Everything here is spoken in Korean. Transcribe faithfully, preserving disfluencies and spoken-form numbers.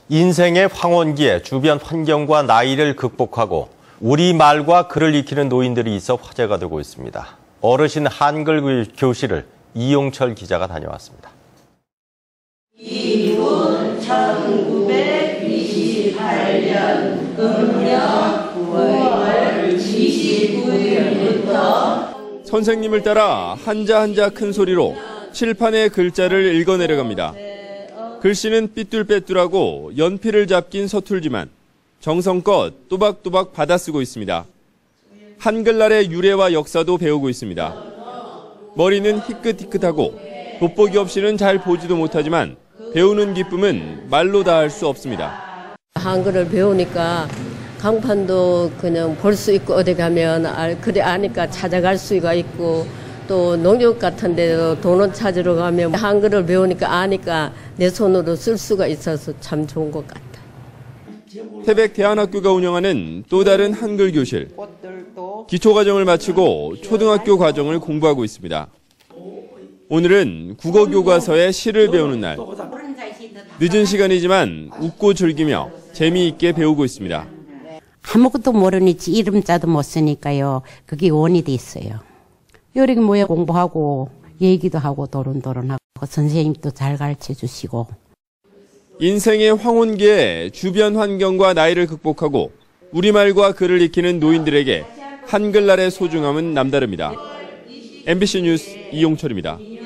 인생의 황혼기에 주변 환경과 나이를 극복하고 우리말과 글을 익히는 노인들이 있어 화제가 되고 있습니다. 어르신 한글 교실을 이용철 기자가 다녀왔습니다. 이분 천구백이십팔 년 음력 구월 이십구 일부터 선생님을 따라 한자 한자 큰 소리로 칠판의 글자를 읽어내려갑니다. 글씨는 삐뚤빼뚤하고 연필을 잡긴 서툴지만 정성껏 또박또박 받아쓰고 있습니다. 한글날의 유래와 역사도 배우고 있습니다. 머리는 희끗희끗하고 돋보기 없이는 잘 보지도 못하지만 배우는 기쁨은 말로 다 할 수 없습니다. 한글을 배우니까 강판도 그냥 볼 수 있고 어디 가면 그래 아니까 찾아갈 수가 있고 또 농협 같은 데도 돈을 찾으러 가면 한글을 배우니까 아니까 내 손으로 쓸 수가 있어서 참 좋은 것 같아요. 태백 대안학교가 운영하는 또 다른 한글 교실. 기초과정을 마치고 초등학교 과정을 공부하고 있습니다. 오늘은 국어교과서의 시를 배우는 날. 늦은 시간이지만 웃고 즐기며 재미있게 배우고 있습니다. 아무것도 모르니 이름자도 못 쓰니까요. 그게 원이 돼 있어요. 여기 모여 공부하고 얘기도 하고 도론도론하고 선생님도 잘 가르쳐 주시고. 인생의 황혼기에 주변 환경과 나이를 극복하고 우리말과 글을 익히는 노인들에게 한글날의 소중함은 남다릅니다. 엠비씨 뉴스 이용철입니다.